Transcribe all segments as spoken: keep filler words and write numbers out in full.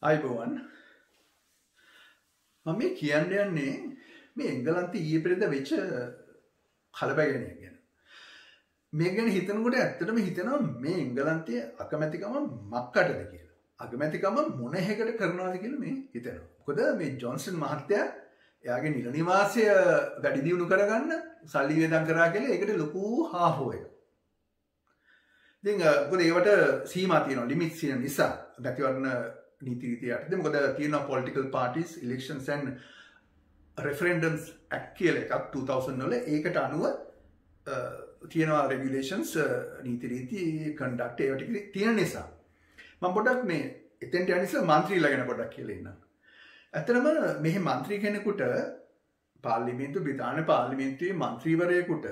අයිබෝවන් මම මේ කියන්න යන්නේ මේ එංගලන්තේ ඊයේ පෙරේද වෙච්ච කලබගැනියක් ගැන. මේ ගැන හිතනකොට ඇත්තටම හිතෙනවා මේ එංගලන්තයේ අකමැතිකම මක්කටද කියලා. අකමැතිකම මොන හැකට කරනවද කියලා මේ හිතෙනවා. මොකද මේ ජොන්සන් මහත්තයා එයාගේ නිල නිවාසය වැඩි දියුණු කරගන්න සල්ලි වේදම් කරා කියලා ඒකට ලොකු හාහෝ එක. ඉතින් මොකද ඒවට සීමා තියෙනවා ලිමිට්ස් තියෙන නිසා මැතිවරණ නීති රීති යටතේ මොකද තියෙනවා political parties elections and referendums act කියලා එකක් two thousand වල ඒකට අනුව තියෙනවා regulations නීති රීති conduct ඒවා ටික තියෙන නිසා මම පොඩ්ඩක් මේ එතෙන්ට යන ඉස්සෙල්ලා മന്ത്രിලා ගැන පොඩ්ඩක් කියලා ඉන්නම්. ඇත්තටම මෙහි മന്ത്രി කෙනෙකුට පාර්ලිමේන්තු බ්‍රිතාන්‍ය පාර්ලිමේන්තුවේ മന്ത്രിවරයෙකුට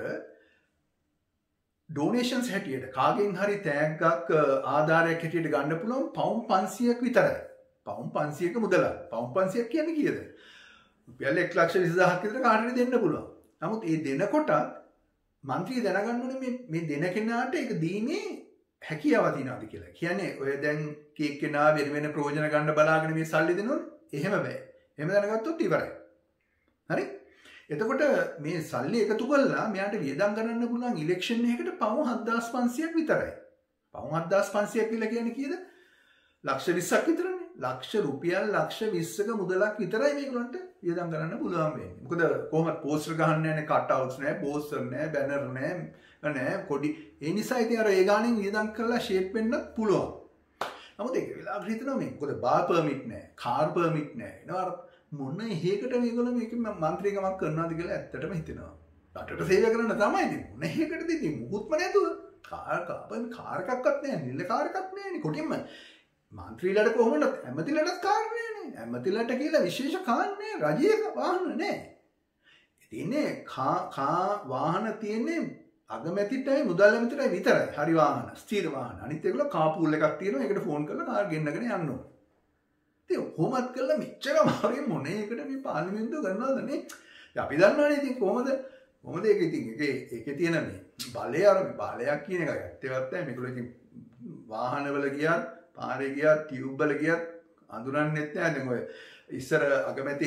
ඩොනේෂන්ස් හැටියට කාගෙන් හරි තෑග්ගක් ආධාරයක් හැටියට ගන්න පුළුවන් පවුම් පන්සියයක් විතරයි. පවුම් පන්සියක මුදලක්. පවුම් පන්සියක් කියන්නේ කීයද? රුපියල් එක ලක්ෂ විසි දහසක් විතර කාටද දෙන්න පුළුවන්. නමුත් ඒ දෙනකොට മന്ത്രി දැනගන්න ඕනේ මේ මේ දෙන කෙනාට ඒක දීමේ හැකියාව තියනවාද කියලා. කියන්නේ ඔය දැන් කේක් කෙනා වෙන වෙන ප්‍රයෝජන ගන්න බලාගෙන මේ සල්ලි දෙනවනේ. එහෙම බෑ. එහෙම දැනගත්තොත් ඉවරයි. හරි? එතකොට මේ සල්ලි එකතු කරලා මෙයාට වියදම් කරන්න පුළුවන් ඉලෙක්ෂන් එකකට පවුම් හත්දාස් පන්සියයක් විතරයි. පවුම් හත්දාස් පන්සියයක් කියලා කියන්නේ කීයද? ලක්ෂ විස්සක් විතරනේ. ලක්ෂ රුපියල් ලක්ෂ විස්සක මුදලක් විතරයි මේගොල්ලන්ට වියදම් කරන්න පුළුවන් වෙන්නේ. මොකද කොහොමද පෝස්ටර් ගහන්න යන්නේ කට් අවුට්ස් නැහැ, පෝස්ටර් නැහැ, බැනර් නැහැ, නැහැ කොඩි. ඒ නිසා ඉතින් අර ඒ ගානෙන් වියදම් කරලා ෂේප් වෙන්නත් පුළුවන්. නමුත් ඒක වෙලාවට හිතනවා මේ මොකද බාර් පර්මිට් නැහැ, කාර් පර්මිට් නැහැ. එනවා මොන හේකට මේගොල්ලෝ මේක മന്ത്രിකමක් කරනවාද කියලා ඇත්තටම හිතෙනවා. රටට සේවය කරන්න තමයි ඉතින්. මොන හේකටද ඉතින් මුකුත්ම නැතුව කාර් කාපන් කාර් එකක්වත් නැහැ, නිල කාර් එකක් නැහැ නේ. කොටින්ම മന്ത്രിලාට කොහොමද ඇමතිලාට කාර් නැහැ. ඇමතිලාට කියලා විශේෂ කාර් නැහැ, රජයේ වාහන නැහැ. ඉතින්නේ කා කා වාහන තියෙන්නේ අගමැතිටයි මුදල් ඇමතිටයි විතරයි. හරි වාහන, ස්ථිර වාහන. අනිත් ඒගොල්ලෝ කාපූල් එකක් තියෙනවා. ඒකට ෆෝන් කරලා කාර් ගෙන්නගෙන යන්න ඕනේ. කොහොමත් කළා මෙච්චර මාරුවෙන් මොනේ එකට මේ පාර්ලිමේන්තුව කරනවද නේ? අපි දන්නවනේ ඉතින් කොහොමද කොහොමද ඒක ඉතින් ඒකේ ඒකේ තියෙන මේ බලය අර බලයක් කියන එකයි ඇත්තවත් නැහැ. මේගොල්ලෝ ඉතින් වාහනවල ගියත් පාරේ ගියත් ටියුබ් වල ගියත් අඳුරන්නෙත් නැහැ. දැන් ඔය ඉස්සර අගමැති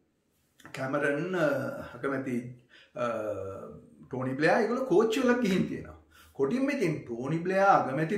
කැමරන් අගමැති ටෝනි බ්ලෙයා ඒගොල්ලෝ කෝච්චි වල ගිහින් තියෙනවා. කොටින්ම ඉතින් ටෝනි බ්ලෙයා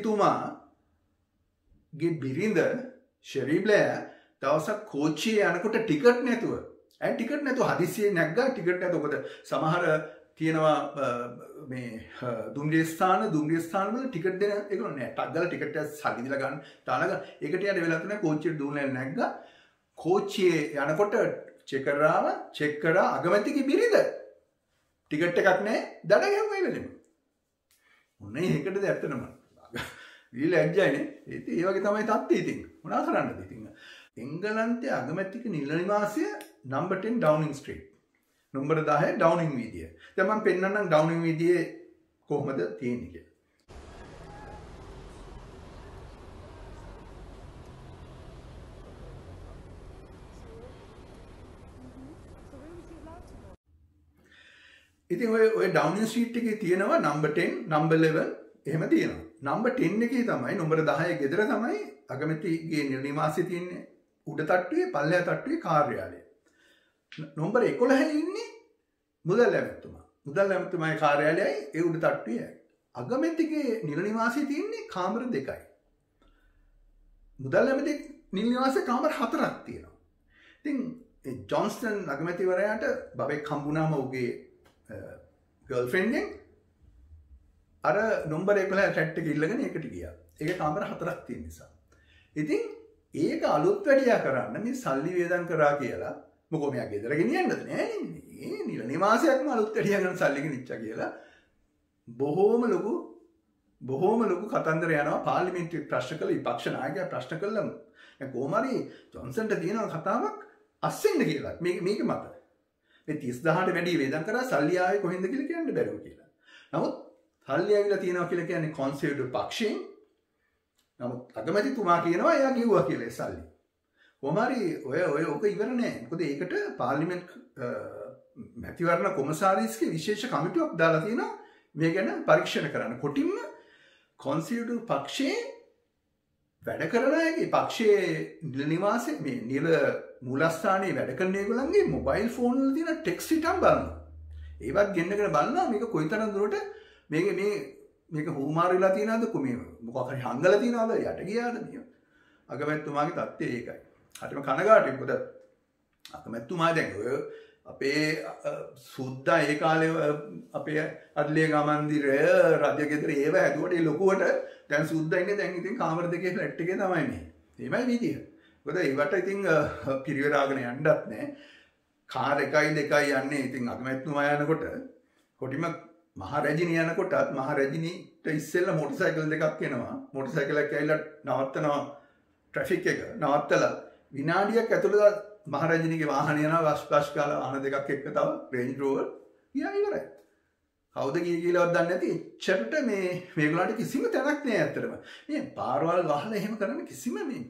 අගමැතිතුමාගේ බිරිඳ ෂෙරි බ්ලෙයා දවසක් කෝච්චියේ යනකොට ටිකට් නැතුව ඇයි ටිකට් නැතුව හදිස්සියෙන් නැග්ගා ටිකට් නැතුව. මොකද සමහර තියෙනවා මේ දුම්රිය ස්ථාන දුම්රිය ස්ථාන වල ටිකට් දෙන ඒගොල්ලෝ නෑ. ටක් ගාලා ටිකට් එක සල්ලි දීලා ගන්න තාලග ඒකට යන්න වෙලා තුනේ කෝච්චියට දුවලා නැග්ගා. කෝච්චියේ යනකොට චෙක් කරාම චෙක් කරා අගමැතිගේ බිරිඳ ටිකට් එකක් නෑ දඩ ගැහුවා ඒ වෙලෙම. මොන්නේ ඒකටද ඇත්තටම විල ඇජ්ජයිනේ. ඉතින් ඒ වගේ තමයි තත්ත්වය ඉතින්. මොනවා කරන්නද ඉතින්. එංගලන්තයේ අගමැතික නිල නිවාසය number ten Downing street. Number දහ ඩවුනින් වීදිය. දැන් මම පෙන්නන්නම් ඩවුනින් වීදියේ කොහොමද තියෙන්නේ කියලා. ඉතින් ඔය ඔය ඩවුනින් ස්ට්‍රීට් එකේ තියෙනවා නම්බර් ten, නම්බර් eleven එහෙම තියෙනවා. නම්බර් ten එකේ තමයි නම්බර දහ ගෙදර තමයි අගමැතිගේ නිල නිවාසය තියෙන්නේ. උඩ තට්ටුවේ පල්ලෙහා තට්ටුවේ කාර්යාලය. නම්බර එකොළහ ඉන්නේ මුදල් ඇමතුමා. මුදල් ඇමතුමාගේ කාර්යාලයයි ඒ උඩ තට්ටුවේ. අගමැතිගේ නිල නිවාසය තියෙන්නේ කාමර දෙකයි. මුදල් ඇමති නිල නිවාසයේ කාමර හතරක් තියෙනවා. ඉතින් ජොන්ස්ටන් අගමැතිවරයාට බබෙක් හම්බුනාම ඔහුගේ ගර්ල්ෆ්‍රෙන්ඩ්ගෙන් අර නම්බර එකොළහ ෆ්ලැට් එක ඉල්ලගෙන ඒකට ගියා. ඒක කාමර හතරක් තියෙන නිසා. ඉතින් ඒක අලුත් වැඩියා කරන්න මේ සල්ලි වේදම් කරා කියලා මොකෝ මෙයා ගෙදර ගෙනියන්නද නෑනේ. මේ නිල නිවාසයක්ම අලුත් වැඩියා ගන්න සල්ලි ගෙනිච්චා කියලා බොහෝම ලොකු බොහෝම ලොකු කතන්දර යනවා පාර්ලිමේන්තුවේ ප්‍රශ්න කළ විපක්ෂ නායකයා ප්‍රශ්න කළා. දැන් කොහොම හරි ජොන්සන්ට තියෙන කතාවක් අස්සෙන්න කියලා. මේක මේක මත. මේ තිස් දහසට වැඩි වේදම් කරා සල්ලි ආවේ කොහෙන්ද කියලා කියන්න බැරුව කියලා. නමුත් සල්ලි ඇවිල්ලා තියෙනවා කියලා කියන්නේ කොන්සර්වටිව් පක්ෂයෙන්. නමුත් අගමැතිතුමා කියනවා එයා කිව්වා කියලා ඒ සල්ලි. කොහොම හරි ඔය ඔය ඔක ඉවර නෑ. මොකද ඒකට පාර්ලිමේන්තු මැතිවරණ කොමසාරිස්ගේ විශේෂ කමිටුවක් දාලා තියෙනවා මේ ගැන පරීක්ෂණ කරන්න. කොටින්ම කොන්සර්වටිව් පක්ෂයේ වැඩ කරන අයගේ පක්ෂයේ නිල නිවාසයේ මේ නිල මූලස්ථානයේ වැඩ කරන ඒගොල්ලන්ගේ මොබයිල් ෆෝන් වල තියෙන ටෙක්ස්ට් රිටර්න් බලනවා. ඒවත් ගෙන්නගෙන බලනවා මේක කොයිතරම් දුරට මේක මේ මේක හුමාරු වෙලා තියෙනවද කොමේ මොකක් හරි හංගලා තියෙනවද යට ගියාද මේ අගමැතිතුමාගේ තත්ත්වය ඒකයි. හරිම කනගාටුයි. මොකද අගමැතිතුමා දැන් ඔය අපේ සුද්දා ඒ කාලේ අපේ අඩලියගම මන්දිරය රජගෙදර ඒව හැදුවට ඒ ලොකුවට දැන් සුද්දා ඉන්නේ දැන් ඉතින් කාමර දෙකේ ෆ්ලැට් එකේ තමයි මේ. එමය විදිය. මොකද ඒවට ඉතින් පිරිවරාගෙන යන්නත් නැහැ. කාර් එකයි දෙකයි යන්නේ. ඉතින් අගමැතිතුමා යනකොට කොටිම මහ රැජිනී යනකොටත් මහ රැජිනීට ඉස්සෙල්ලා මොටර් සයිකල් දෙකක් එනවා. මොටර් සයිකලයක් ඇවිල්ලා නවත්තනවා ට්‍රැෆික් එක. නවත්තලා විනාඩියක් ඇතුළත මහ රැජිනීගේ වාහනේ යනවා වස් වස් කාලා වාහන දෙකක් එක්ක තව රේන්ජ් රෝවර් ගියා ඉවරයි. කවුද ගියේ කියලාවත් දන්නේ නැති එච්චරට මේ මේගොල්ලන්ට කිසිම තැනක් නෑ ඇත්තටම. මේ පාරවල් වහලා එහෙම කරන්න කිසිම මේ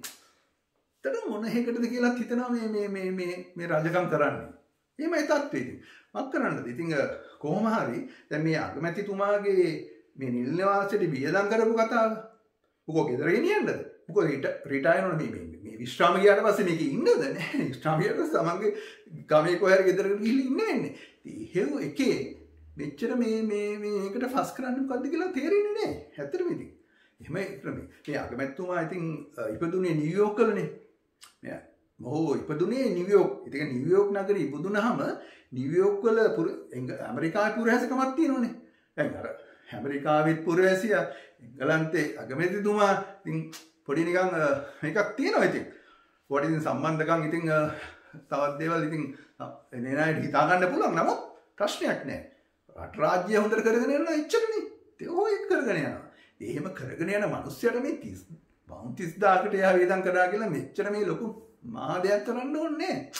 තන මොන හේකටද කියලා හිතනවා මේ මේ මේ මේ මේ රජකම් කරන්නේ. එහෙමයි තත්ත්වය ඉතින්. මක් කරන්නද? ඉතින් කොහොම හරි දැන් මේ අගමැතිතුමාගේ මේ නිල් නිවාසයට වියදම් කරපු කතාව මොකෝ ගෙදර ගෙනියන්නද? මොකෝ රිටයර් වුණ මේ මේ මේ විශ්‍රාම ගියාට පස්සේ මේක ඉන්නද නැහැ. විශ්‍රාම ගියාට තමන්ගේ ගමේ කොහරි ගෙදරකට ගිහින් ඉන්න වෙන්නේ. ඉතින් හේව එකේ මෙච්චර මේ මේ මේකට ෆස් කරන්න මොකද්ද කියලා තේරෙන්නේ නැහැ. ඇත්තටම ඉතින්. එහෙමයි ක්‍රමේ. මේ අගමැතිතුමා ඉතින් ඉපදුනේ නිව්යෝක් වලනේ. මෙයා මොහො ඉපදුනේ නිව්යෝක්. ඉතින් නිව්යෝක් නගරේ ඉපදුනහම නිව්යෝක් වල ඇමරිකාවේ පුරවැසිකමක් තියෙනවනේ. දැන් අර ඇමරිකාවෙත් පුරවැසියා එංගලන්තේ අගමැතිතුමා ඉතින් පොඩි නිකන් එකක් තියෙනවා ඉතින්. පොඩි ඉතින් සම්බන්ධකම් ඉතින් තවත් දේවල් ඉතින් එනේ නෑ හිතා ගන්න පුළුවන්. නමුත් ප්‍රශ්නයක් නෑ. රට රාජ්‍ය හොඳට කරගෙන යනවා එච්චරනේ. ඒක ඔය කරගෙන යනවා. එහෙම කරගෙන යන මිනිස්සුන්ට මේ තිස් පවුන් තිස් දාහකට එහා වේදම් කරා කියලා මෙච්චර මේ ලොකු මහා දෙයක් කරන්න ඕනේ නෑ.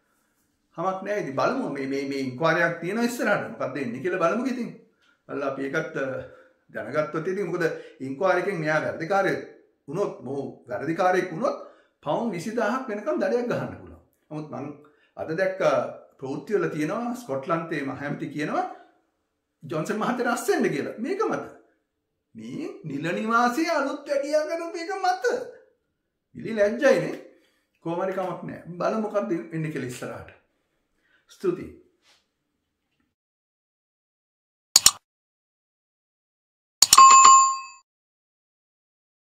හමක් නෑ. ඉතින් බලමු මේ මේ මේ ඉන්ක්වයරියක් තියෙනවා ඉස්සරහට. මොකක්ද එන්නේ කියලා බලමුකෝ ඉතින්. බලලා අපි ඒකත් දැනගත්තොත් ඉතින් මොකද ඉන්ක්වයරි එකෙන් මෙයා වැඩිකාරයෙක් වුණොත් මොහු වැඩිකාරයෙක් වුණොත් පවුන් විසිදාහක් වෙනකම් දඩයක් ගහන්න පුළුවන්. නමුත් මං අද දැක්ක ප්‍රවෘත්ති වල තියෙනවා ස්කොට්ලන්තේ මහමැති කියනවා ජොන්සන් මහත්තයා අස්සෙන්ද කියලා. මේක මත. මේ නිල නිවාසයේ අලුත් වැඩියා කරපු එක මත. ඉලි ලැජ්ජයිනේ. කොහොමරි කමක් නැහැ. බලමු මොකක්ද වෙන්නේ කියලා ඉස්සරහට. ස්තුතියි.